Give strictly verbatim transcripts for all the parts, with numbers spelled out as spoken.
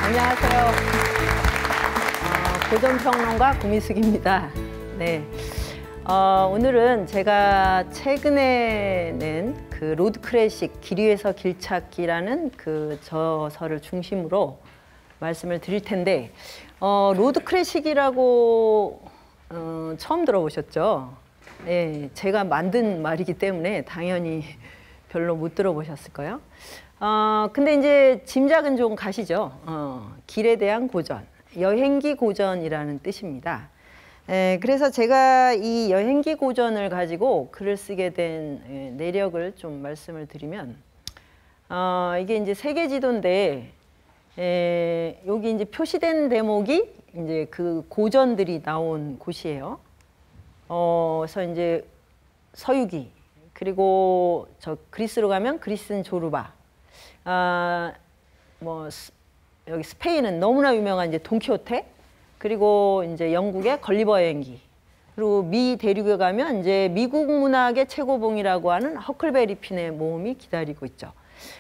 안녕하세요. 어, 고전평론가 고미숙입니다. 네. 어, 오늘은 제가 최근에 낸 그 로드 클래식 길 위에서 길 찾기라는 그 저서를 중심으로 말씀을 드릴 텐데, 어, 로드 클래식이라고 어, 처음 들어보셨죠? 예, 제가 만든 말이기 때문에 당연히 별로 못 들어보셨을 거예요. 어, 근데 이제 짐작은 좀 가시죠. 어, 길에 대한 고전, 여행기 고전이라는 뜻입니다. 에, 그래서 제가 이 여행기 고전을 가지고 글을 쓰게 된 에, 내력을 좀 말씀을 드리면, 어, 이게 이제 세계 지도인데, 에, 여기 이제 표시된 대목이 이제 그 고전들이 나온 곳이에요. 어, 그래서 이제 서유기, 그리고 저 그리스로 가면 그리스는 조르바, 아, 뭐 스, 여기 스페인은 너무나 유명한 이제 돈키호테, 그리고 이제 영국의 걸리버 여행기, 그리고 미 대륙에 가면 이제 미국 문학의 최고봉이라고 하는 허클베리 핀의 모험이 기다리고 있죠.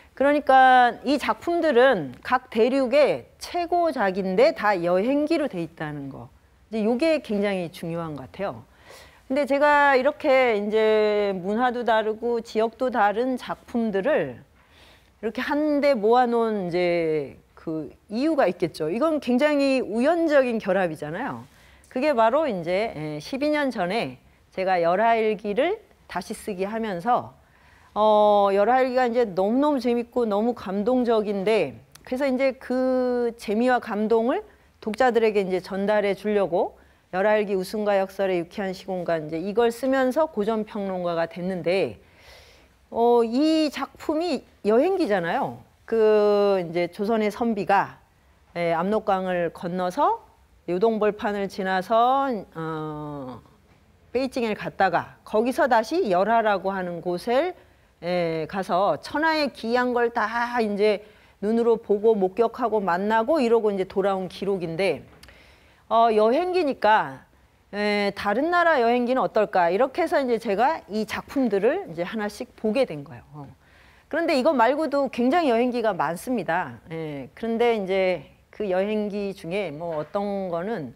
그러니까 이 작품들은 각 대륙의 최고작인데 다 여행기로 돼 있다는 거. 이제 이게 굉장히 중요한 것 같아요. 근데 제가 이렇게 이제 문화도 다르고 지역도 다른 작품들을 이렇게 한데 모아놓은 이제 그 이유가 있겠죠. 이건 굉장히 우연적인 결합이잖아요. 그게 바로 이제 십이 년 전에 제가 열하일기를 다시 쓰기 하면서 어, 열하일기가 이제 너무너무 재밌고 너무 감동적인데, 그래서 이제 그 재미와 감동을 독자들에게 이제 전달해 주려고 열하일기 웃음과 역설의 유쾌한 시공간 이제 이걸 쓰면서 고전평론가가 됐는데, 어, 이 작품이 여행기잖아요. 그 이제 조선의 선비가 에, 압록강을 건너서 요동벌판을 지나서 어, 베이징을 갔다가 거기서 다시 열하라고 하는 곳에 에, 가서 천하의 기이한 걸 다 이제 눈으로 보고 목격하고 만나고 이러고 이제 돌아온 기록인데, 어, 여행기니까 에, 다른 나라 여행기는 어떨까, 이렇게 해서 이제 제가 이 작품들을 이제 하나씩 보게 된 거예요. 어. 그런데 이거 말고도 굉장히 여행기가 많습니다. 에, 그런데 이제 그 여행기 중에 뭐 어떤 거는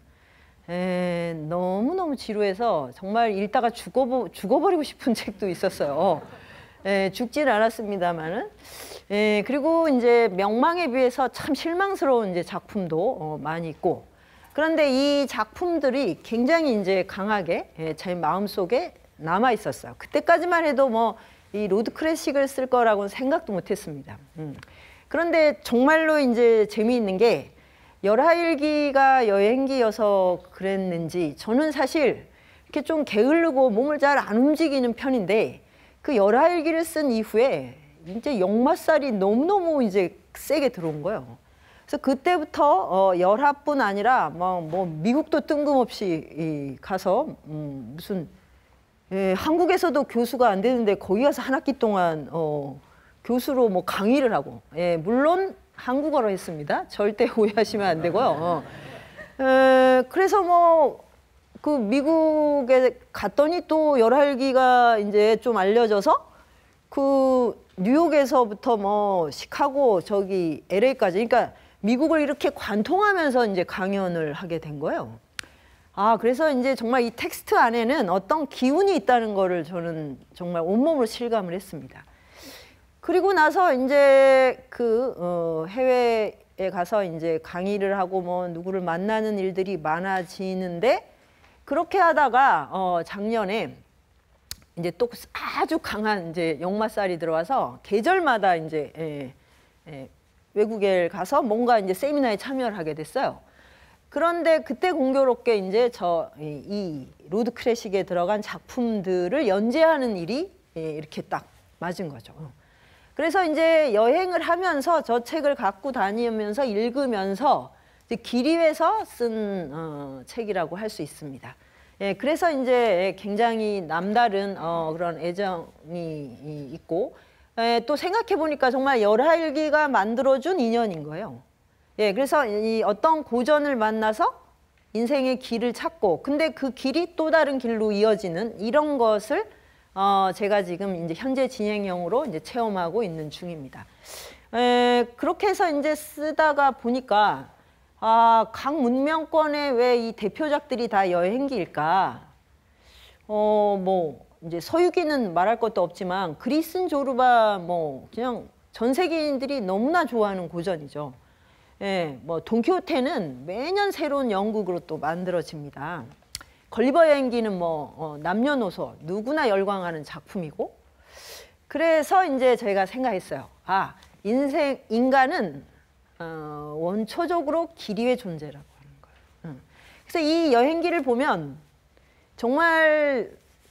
에, 너무너무 지루해서 정말 읽다가 죽어버, 죽어버리고 싶은 책도 있었어요. 에, 죽진 않았습니다만은. 에, 그리고 이제 명망에 비해서 참 실망스러운 이제 작품도 어, 많이 있고. 그런데 이 작품들이 굉장히 이제 강하게 예, 제 마음속에 남아 있었어요. 그때까지만 해도 뭐 이 로드 클래식을 쓸 거라고는 생각도 못 했습니다. 음. 그런데 정말로 이제 재미있는 게 열하일기가 여행기여서 그랬는지, 저는 사실 이렇게 좀 게으르고 몸을 잘 안 움직이는 편인데, 그 열하일기를 쓴 이후에 이제 역마살이 너무너무 이제 세게 들어온 거예요. 그래서 그때부터 어, 열하뿐 아니라 뭐, 뭐 미국도 뜬금없이 이, 가서 음, 무슨 예, 한국에서도 교수가 안 되는데 거기 가서 한 학기 동안 어, 교수로 뭐 강의를 하고, 예, 물론 한국어로 했습니다. 절대 오해하시면 안 되고요. 어. 에, 그래서 뭐 그 미국에 갔더니 또 열하일기가 이제 좀 알려져서 그 뉴욕에서부터 뭐 시카고 저기 엘에이까지, 그러니까 미국을 이렇게 관통하면서 이제 강연을 하게 된 거예요. 아, 그래서 이제 정말 이 텍스트 안에는 어떤 기운이 있다는 거를 저는 정말 온몸으로 실감을 했습니다. 그리고 나서 이제 그 어, 해외에 가서 이제 강의를 하고 뭐 누구를 만나는 일들이 많아지는데, 그렇게 하다가 어, 작년에 이제 또 아주 강한 이제 역마살이 들어와서 계절마다 이제 예, 예, 외국에 가서 뭔가 이제 세미나에 참여를 하게 됐어요. 그런데 그때 공교롭게 이제 저 이 로드 클래식에 들어간 작품들을 연재하는 일이 이렇게 딱 맞은 거죠. 그래서 이제 여행을 하면서 저 책을 갖고 다니면서 읽으면서 이제 길 위에서 쓴 어, 책이라고 할 수 있습니다. 예, 그래서 이제 굉장히 남다른 어, 그런 애정이 있고, 예, 또 생각해 보니까 정말 열하일기가 만들어준 인연인 거예요. 예, 그래서 이 어떤 고전을 만나서 인생의 길을 찾고, 근데 그 길이 또 다른 길로 이어지는 이런 것을 어, 제가 지금 이제 현재 진행형으로 이제 체험하고 있는 중입니다. 에, 그렇게 해서 이제 쓰다가 보니까 아, 각 문명권의 왜 이 대표작들이 다 여행기일까? 어, 뭐 이제 서유기는 말할 것도 없지만 그리스 조르바 뭐 그냥 전 세계인들이 너무나 좋아하는 고전이죠. 예, 뭐 돈키호테는 매년 새로운 연극으로 또 만들어집니다. 걸리버 여행기는 뭐 어, 남녀노소 누구나 열광하는 작품이고, 그래서 이제 저희가 생각했어요. 아, 인생 인간은 어, 원초적으로 기류의 존재라고 하는 거예요. 음. 그래서 이 여행기를 보면 정말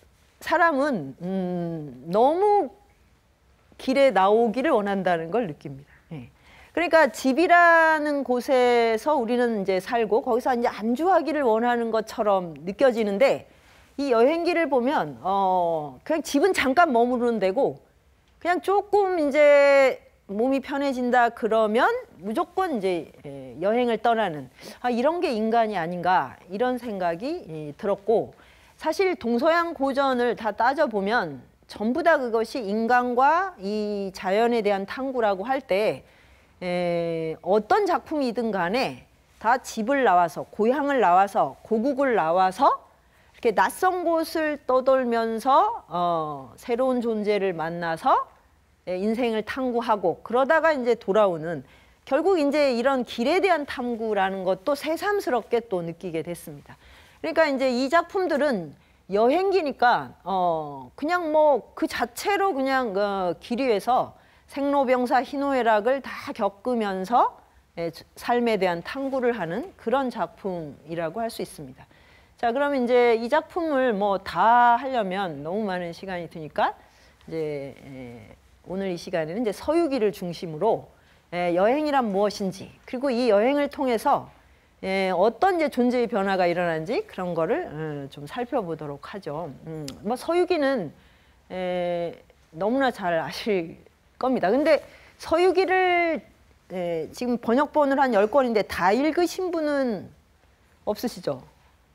사람은 음, 너무 길에 나오기를 원한다는 걸 느낍니다. 예. 그러니까 집이라는 곳에서 우리는 이제 살고 거기서 이제 안주하기를 원하는 것처럼 느껴지는데, 이 여행기를 보면 어 그냥 집은 잠깐 머무르는 데고, 그냥 조금 이제 몸이 편해진다 그러면 무조건 이제 여행을 떠나는, 아, 이런 게 인간이 아닌가, 이런 생각이 들었고, 사실 동서양 고전을 다 따져보면 전부 다 그것이 인간과 이 자연에 대한 탐구라고 할 때 에, 어떤 작품이든 간에 다 집을 나와서, 고향을 나와서, 고국을 나와서 이렇게 낯선 곳을 떠돌면서 어, 새로운 존재를 만나서 에, 인생을 탐구하고, 그러다가 이제 돌아오는, 결국 이제 이런 길에 대한 탐구라는 것도 새삼스럽게 또 느끼게 됐습니다. 그러니까 이제 이 작품들은 여행기니까 어, 그냥 뭐 그 자체로 그냥 어, 기류에서 생로병사 희노애락을 다 겪으면서 예, 삶에 대한 탐구를 하는 그런 작품이라고 할 수 있습니다. 자, 그러면 이제 이 작품을 뭐 다 하려면 너무 많은 시간이 드니까 이제 예, 오늘 이 시간에는 이제 서유기를 중심으로 예, 여행이란 무엇인지, 그리고 이 여행을 통해서 예, 어떤 이제 존재의 변화가 일어나는지 그런 거를 음, 좀 살펴보도록 하죠. 음, 뭐 서유기는 에, 너무나 잘 아실 겁니다. 근데 서유기를 에, 지금 번역본을 한 열 권인데 다 읽으신 분은 없으시죠?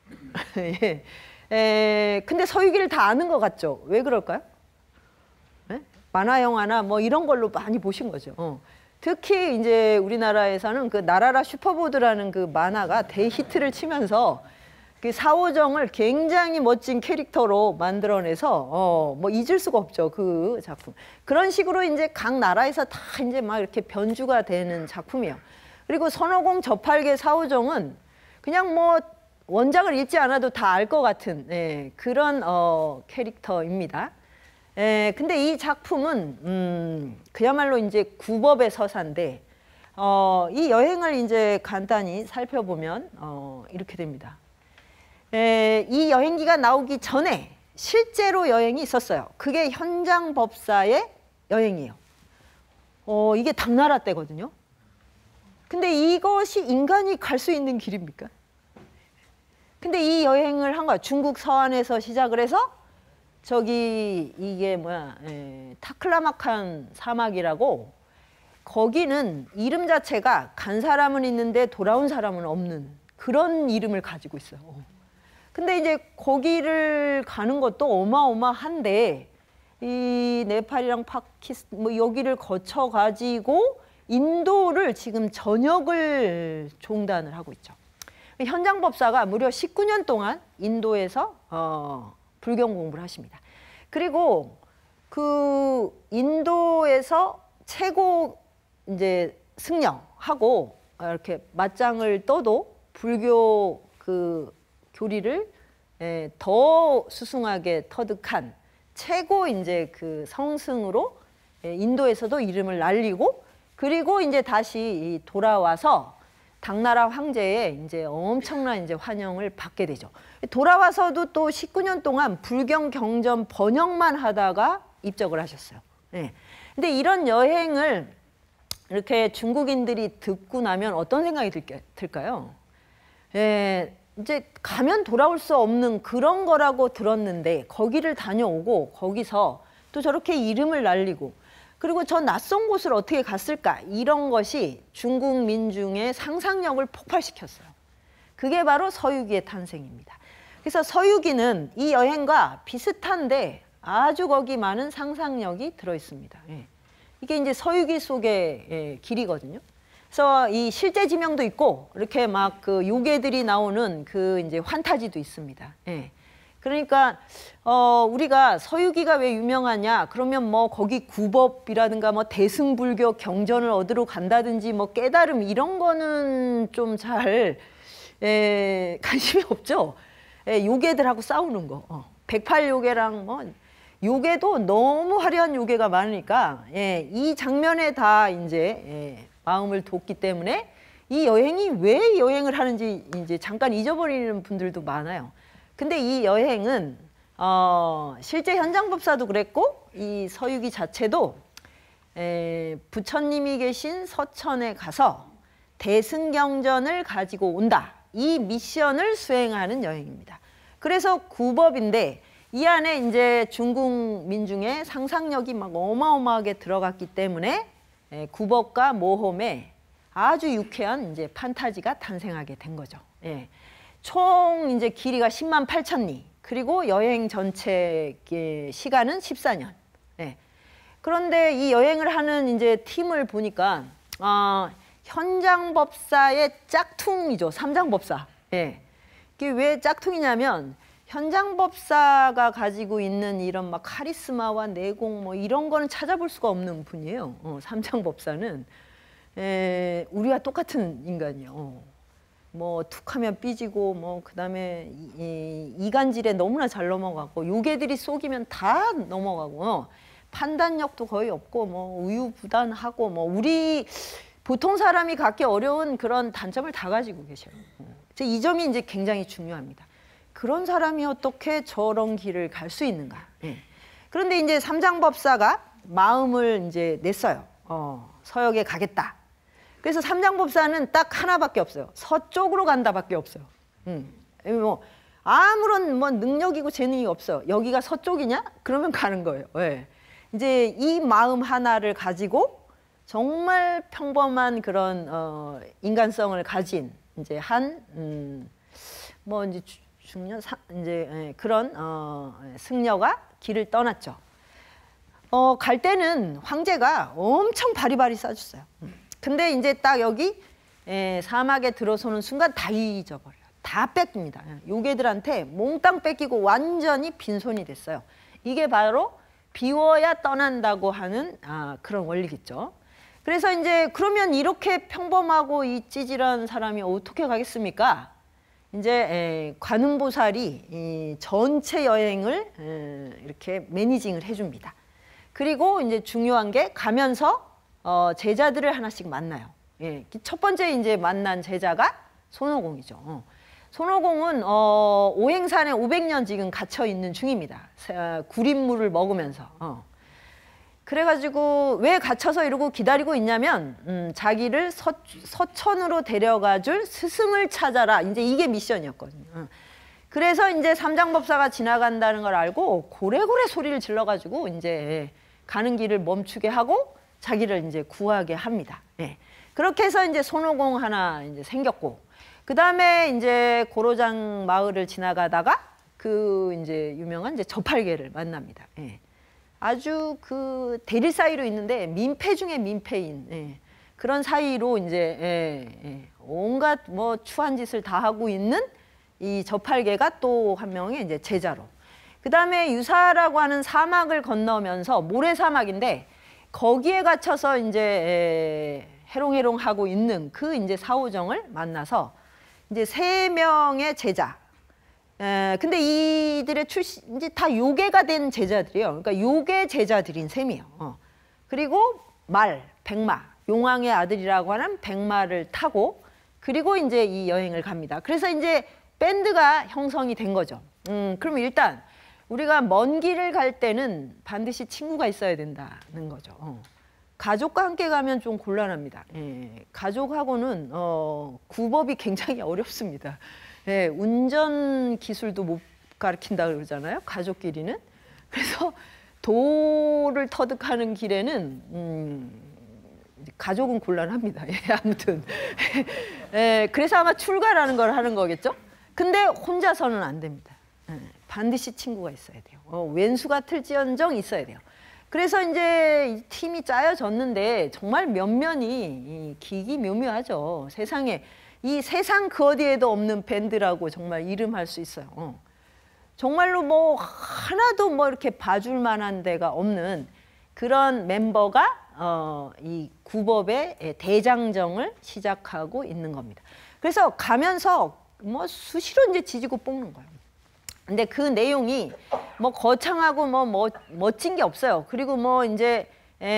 예. 에, 근데 서유기를 다 아는 것 같죠? 왜 그럴까요? 예? 만화 영화나 뭐 이런 걸로 많이 보신 거죠. 어. 특히 이제 우리나라에서는 그 나라라 슈퍼보드라는 그 만화가 대히트를 치면서 그 사오정을 굉장히 멋진 캐릭터로 만들어내서 어, 뭐 잊을 수가 없죠, 그 작품. 그런 식으로 이제 각 나라에서 다 이제 막 이렇게 변주가 되는 작품이에요. 그리고 선호공 저팔계 사오정은 그냥 뭐 원작을 읽지 않아도 다 알 것 같은 예, 그런 어, 캐릭터입니다. 예, 근데 이 작품은 음, 그야말로 이제 구법의 서사인데 어, 이 여행을 이제 간단히 살펴보면 어, 이렇게 됩니다. 에, 이 여행기가 나오기 전에 실제로 여행이 있었어요. 그게 현장법사의 여행이에요. 어, 이게 당나라 때거든요. 근데 이것이 인간이 갈 수 있는 길입니까? 근데 이 여행을 한 거야. 중국 서안에서 시작을 해서 저기 이게 뭐야, 에, 타클라마칸 사막이라고, 거기는 이름 자체가 간 사람은 있는데 돌아온 사람은 없는 그런 이름을 가지고 있어요. 근데 이제 거기를 가는 것도 어마어마한데, 이 네팔이랑 파키스탄 뭐 여기를 거쳐 가지고 인도를 지금 전역을 종단을 하고 있죠. 현장법사가 무려 십구 년 동안 인도에서 어, 불경 공부를 하십니다. 그리고 그 인도에서 최고 이제 승려하고 이렇게 맞짱을 떠도 불교 그 교리를 에, 더 수승하게 터득한 최고 이제 그 성승으로 에, 인도에서도 이름을 날리고, 그리고 이제 다시 돌아와서 당나라 황제의 이제 엄청난 이제 환영을 받게 되죠. 돌아와서도 또 십구 년 동안 불경 경전 번역만 하다가 입적을 하셨어요. 네. 근데 이런 여행을 이렇게 중국인들이 듣고 나면 어떤 생각이 들게, 들까요? 예, 이제 가면 돌아올 수 없는 그런 거라고 들었는데 거기를 다녀오고 거기서 또 저렇게 이름을 날리고, 그리고 저 낯선 곳을 어떻게 갔을까, 이런 것이 중국 민중의 상상력을 폭발시켰어요. 그게 바로 서유기의 탄생입니다. 그래서 서유기는 이 여행과 비슷한데 아주 거기 많은 상상력이 들어있습니다. 예. 이게 이제 서유기 속의 예, 길이거든요. 그래서 이 실제 지명도 있고 이렇게 막 그 요괴들이 나오는 그 이제 환타지도 있습니다. 예. 그러니까 어 우리가 서유기가 왜 유명하냐? 그러면 뭐 거기 구법이라든가 뭐 대승불교 경전을 얻으러 간다든지 뭐 깨달음 이런 거는 좀 잘 예, 관심이 없죠. 예, 요괴들하고 싸우는 거. 어. 백팔 요괴랑 뭐 요괴도 너무 화려한 요괴가 많으니까 예, 이 장면에 다 이제 예, 마음을 뒀기 때문에 이 여행이 왜 여행을 하는지 이제 잠깐 잊어버리는 분들도 많아요. 근데 이 여행은 어, 실제 현장법사도 그랬고 이 서유기 자체도 에, 부처님이 계신 서천에 가서 대승경전을 가지고 온다. 이 미션을 수행하는 여행입니다. 그래서 구법인데 이 안에 이제 중국 민중의 상상력이 막 어마어마하게 들어갔기 때문에 에, 구법과 모험에 아주 유쾌한 이제 판타지가 탄생하게 된 거죠. 예. 총 이제 길이가 십만 팔천 리, 그리고 여행 전체 시간은 십사 년. 예. 그런데 이 여행을 하는 이제 팀을 보니까 어, 현장법사의 짝퉁이죠. 삼장법사. 예. 이게 왜 짝퉁이냐면 현장법사가 가지고 있는 이런 막 카리스마와 내공 뭐 이런 거는 찾아볼 수가 없는 분이에요. 어, 삼장법사는 에, 우리와 똑같은 인간이에요. 어. 뭐 툭하면 삐지고 뭐 그다음에 이, 이, 이간질에 너무나 잘 넘어가고 요괴들이 속이면 다 넘어가고 어. 판단력도 거의 없고 뭐 우유부단하고 뭐 우리 보통 사람이 갖기 어려운 그런 단점을 다 가지고 계셔요. 이 점이 이제 굉장히 중요합니다. 그런 사람이 어떻게 저런 길을 갈 수 있는가? 예. 그런데 이제 삼장법사가 마음을 이제 냈어요. 어, 서역에 가겠다. 그래서 삼장법사는 딱 하나밖에 없어요. 서쪽으로 간다밖에 없어요. 음. 뭐 아무런 뭐 능력이고 재능이 없어요. 여기가 서쪽이냐? 그러면 가는 거예요. 예. 이제 이 마음 하나를 가지고 정말 평범한 그런 어, 인간성을 가진 이제 한 음, 뭐 이제 중년 사, 이제 예, 그런 어, 승려가 길을 떠났죠. 어, 갈 때는 황제가 엄청 바리바리 싸줬어요. 음. 근데 이제 딱 여기 에, 사막에 들어서는 순간 다 잊어버려요. 다 뺏깁니다. 요괴들한테 몽땅 뺏기고 완전히 빈손이 됐어요. 이게 바로 비워야 떠난다고 하는 아, 그런 원리겠죠. 그래서 이제 그러면 이렇게 평범하고 이 찌질한 사람이 어떻게 가겠습니까? 이제 에, 관음보살이 이 전체 여행을 에, 이렇게 매니징을 해줍니다. 그리고 이제 중요한 게 가면서 어, 제자들을 하나씩 만나요. 예, 첫 번째 이제 만난 제자가 손오공이죠. 어. 손오공은 어, 오행산에 오백 년 지금 갇혀 있는 중입니다. 구린물을 먹으면서. 어. 그래가지고 왜 갇혀서 이러고 기다리고 있냐면 음, 자기를 서, 서천으로 데려가줄 스승을 찾아라. 이제 이게 미션이었거든요. 어. 그래서 이제 삼장법사가 지나간다는 걸 알고 고래고래 소리를 질러가지고 이제 가는 길을 멈추게 하고 자기를 이제 구하게 합니다. 예. 그렇게 해서 이제 손오공 하나 이제 생겼고, 그 다음에 이제 고로장 마을을 지나가다가 그 이제 유명한 이제 저팔계를 만납니다. 예. 아주 그 대리 사이로 있는데 민폐 중에 민폐인 예. 그런 사이로 이제 예, 예. 온갖 뭐 추한 짓을 다 하고 있는 이 저팔계가 또 한 명의 이제 제자로. 그 다음에 유사라고 하는 사막을 건너면서 모래 사막인데. 거기에 갇혀서 이제 해롱해롱 하고 있는 그 이제 사오정을 만나서 이제 세 명의 제자. 에, 근데 이들의 출신 이제 다 요괴가 된 제자들이에요. 그러니까 요괴 제자들인 셈이에요. 어. 그리고 말, 백마, 용왕의 아들이라고 하는 백마를 타고 그리고 이제 이 여행을 갑니다. 그래서 이제 밴드가 형성이 된 거죠. 음, 그럼 일단. 우리가 먼 길을 갈 때는 반드시 친구가 있어야 된다는 거죠. 어. 가족과 함께 가면 좀 곤란합니다. 예. 가족하고는 어, 구법이 굉장히 어렵습니다. 예. 운전 기술도 못 가르친다 그러잖아요. 가족끼리는. 그래서 도를 터득하는 길에는 음, 가족은 곤란합니다. 예. 아무튼 예. 그래서 아마 출가라는 걸 하는 거겠죠. 근데 혼자서는 안 됩니다. 예. 반드시 친구가 있어야 돼요. 어, 왼수가 틀지언정 있어야 돼요. 그래서 이제 이 팀이 짜여졌는데 정말 면면이 기기묘묘하죠. 세상에 이 세상 그 어디에도 없는 밴드라고 정말 이름할 수 있어요. 어. 정말로 뭐 하나도 뭐 이렇게 봐줄 만한 데가 없는 그런 멤버가 어, 이 구법의 대장정을 시작하고 있는 겁니다. 그래서 가면서 뭐 수시로 이제 지지고 볶는 거예요. 근데 그 내용이 뭐 거창하고 뭐, 뭐 멋진 게 없어요. 그리고 뭐 이제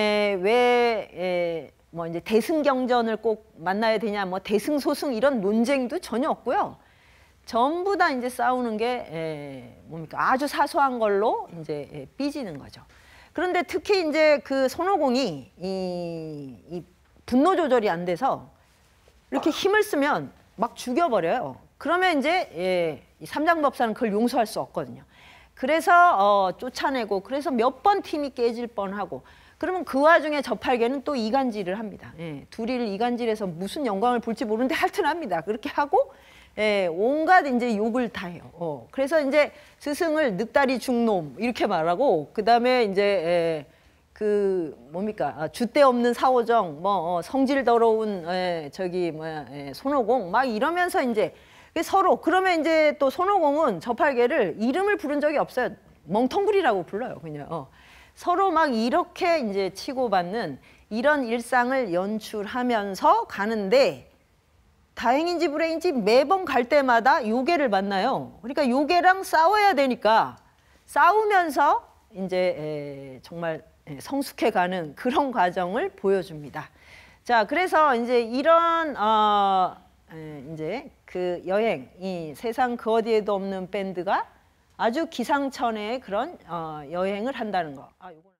왜 뭐 이제 대승 경전을 꼭 만나야 되냐, 뭐 대승 소승 이런 논쟁도 전혀 없고요. 전부 다 이제 싸우는 게 에, 뭡니까 아주 사소한 걸로 이제 에, 삐지는 거죠. 그런데 특히 이제 그 손오공이 이, 이 분노 조절이 안 돼서 이렇게 힘을 쓰면 막 죽여버려요. 그러면 이제 예, 이 삼장법사는 그걸 용서할 수 없거든요. 그래서 어, 쫓아내고 그래서 몇 번 팀이 깨질 뻔하고 그러면 그 와중에 저팔계는 또 이간질을 합니다. 예, 둘이를 이간질해서 무슨 영광을 볼지 모르는데 하여튼 합니다. 그렇게 하고 예, 온갖 이제 욕을 다 해요. 어, 그래서 이제 스승을 늑다리 중놈 이렇게 말하고 그 다음에 이제 예, 그 뭡니까 아, 줏대 없는 사오정 뭐 어, 성질 더러운 예, 저기 뭐야 예, 손오공 막 이러면서 이제 서로 그러면 이제 또 손오공은 저팔계를 이름을 부른 적이 없어요. 멍텅구리라고 불러요. 그냥 어. 서로 막 이렇게 이제 치고받는 이런 일상을 연출하면서 가는데 다행인지 불행인지 매번 갈 때마다 요괴를 만나요. 그러니까 요괴랑 싸워야 되니까 싸우면서 이제 에, 정말 성숙해가는 그런 과정을 보여줍니다. 자, 그래서 이제 이런 어, 에, 이제 그 여행, 이 세상 그 어디에도 없는 밴드가 아주 기상천외의 그런 어, 여행을 한다는 거. 아, 요거는